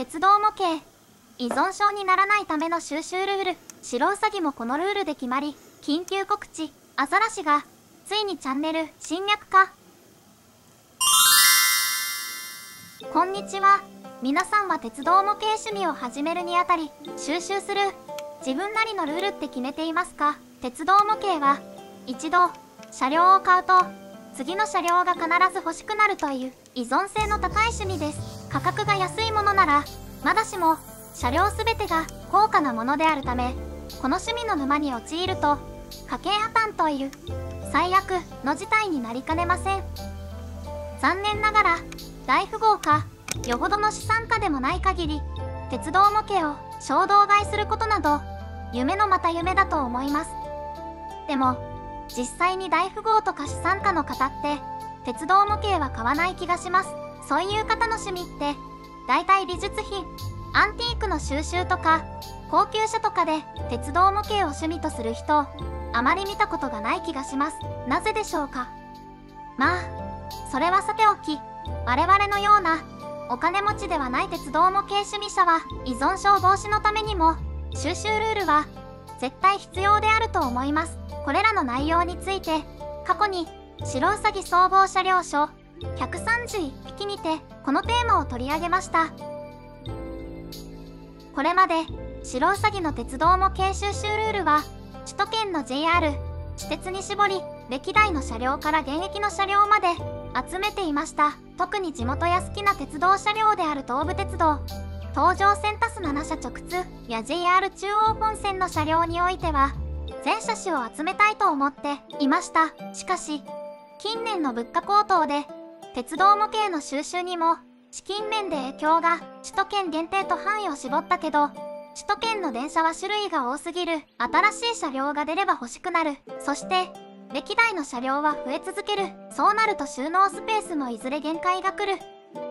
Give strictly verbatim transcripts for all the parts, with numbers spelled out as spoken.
鉄道模型。依存症にならないための収集ルール。白ウサギもこのルールで決まり、緊急告知。アザラシが、ついにチャンネル侵略化。こんにちは。皆さんは鉄道模型趣味を始めるにあたり、収集する自分なりのルールって決めていますか？鉄道模型は、一度、車両を買うと、次の車両が必ず欲しくなるという依存性の高い趣味です。価格が安いものなら、まだしも、車両すべてが高価なものであるため、この趣味の沼に陥ると、家計破綻という、最悪の事態になりかねません。残念ながら、大富豪か、よほどの資産家でもない限り、鉄道模型を衝動買いすることなど、夢のまた夢だと思います。でも、実際に大富豪とか資産家の方って、鉄道模型は買わない気がします。そういう方の趣味って、大体美術品、アンティークの収集とか、高級車とかで鉄道模型を趣味とする人、あまり見たことがない気がします。なぜでしょうか？まあ、それはさておき、我々のような、お金持ちではない鉄道模型趣味者は依存症防止のためにも収集ルールは絶対必要であると思います。これらの内容について過去に白ウサギ総合車両書ひゃくさんじゅういっぴきにてこのテーマを取り上げました。これまで白ウサギの鉄道模型収集ルールは首都圏の ジェイアール、私鉄に絞り歴代の車両から現役の車両まで集めていました。特に地元や好きな鉄道車両である東武鉄道、東上線タスななしゃ直通や ジェイアール 中央本線の車両においては、全車種を集めたいと思っていました。しかし、近年の物価高騰で、鉄道模型の収集にも資金面で影響が首都圏限定と範囲を絞ったけど、首都圏の電車は種類が多すぎる。新しい車両が出れば欲しくなる。そして、歴代の車両は増え続ける。そうなると収納スペースもいずれ限界が来る。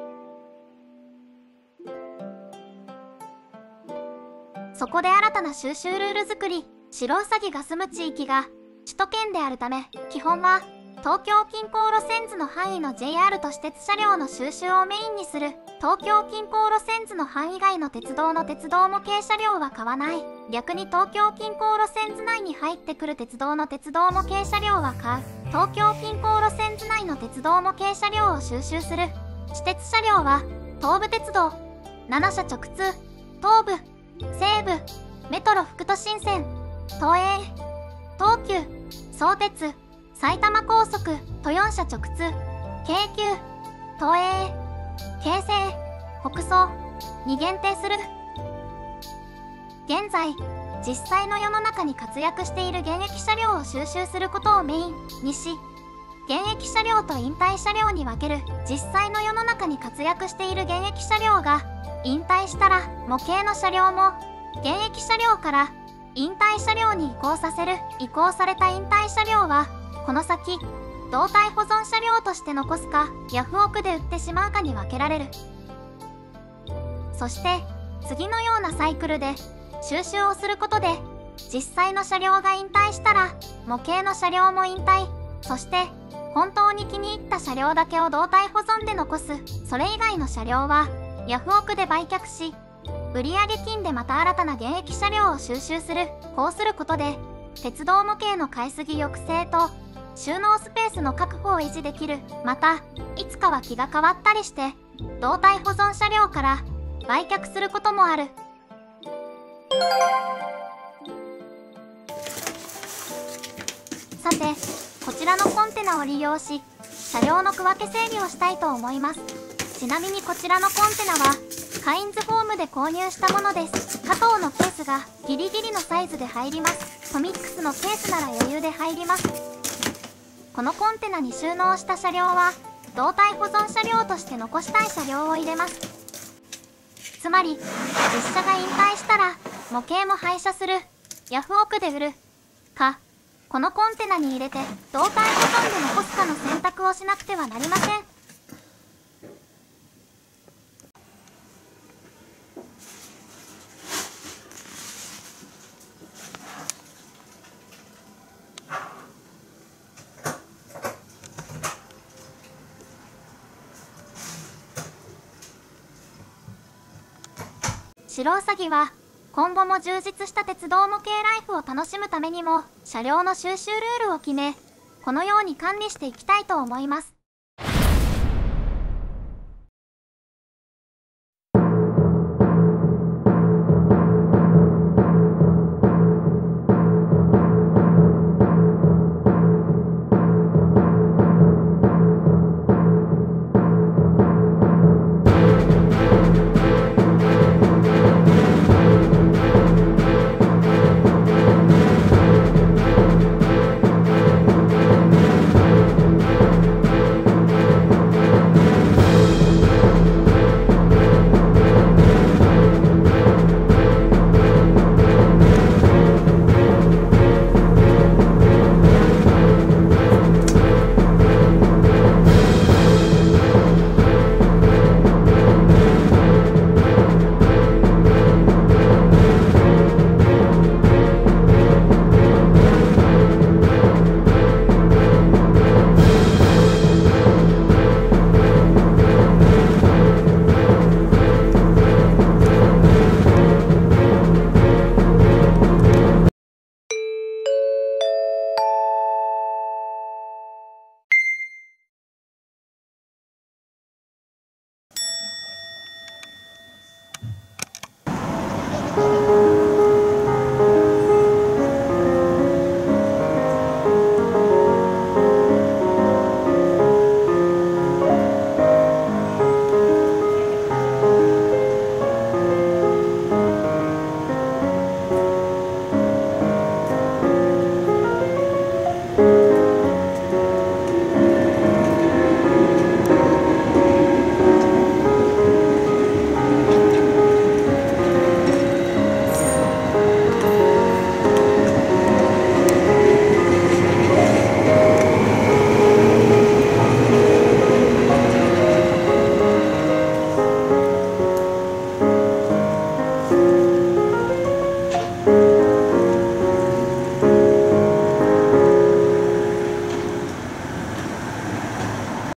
そこで新たな収集ルール作り。白ウサギが住む地域が首都圏であるため、基本は東京近郊路線図の範囲の ジェイアール と私鉄車両の収集をメインにする。東京近郊路線図の範囲外の鉄道の鉄道模型車両は買わない。逆に東京近郊路線図内に入ってくる鉄道の鉄道模型車両は買う。東京近郊路線図内の鉄道模型車両を収集する。私鉄車両は東武鉄道、ななしゃ直通、東武、西武、メトロ副都心線、都営、東急、相鉄、埼玉高速とよんしゃ直通、京急、都営、京成、北総に限定する。現在、実際の世の中に活躍している現役車両を収集することをメインにし、現役車両と引退車両に分ける。実際の世の中に活躍している現役車両が引退したら、模型の車両も現役車両から引退車両に移行させる。移行された引退車両は、この先、動態保存車両として残すか、ヤフオクで売ってしまうかに分けられる。そして、次のようなサイクルで収集をすることで、実際の車両が引退したら、模型の車両も引退。そして、本当に気に入った車両だけを動態保存で残す。それ以外の車両は、ヤフオクで売却し、売上金でまた新たな現役車両を収集する。こうすることで、鉄道模型の買いすぎ抑制と、収納スペースの確保を維持できる。また、いつかは気が変わったりして、動態保存車両から売却することもある。さて、こちらのコンテナを利用し、車両の区分け整理をしたいと思います。ちなみにこちらのコンテナは、カインズホームで購入したものです。加藤のケースがギリギリのサイズで入ります。トミックスのケースなら余裕で入ります。このコンテナに収納した車両は、動態保存車両として残したい車両を入れます。つまり、実車が引退したら、模型も廃車する。ヤフオクで売る。か、このコンテナに入れて、動態保存で残すかの選択をしなくてはなりません。 白うさぎは今後も充実した鉄道模型ライフを楽しむためにも車両の収集ルールを決め、このように管理していきたいと思います。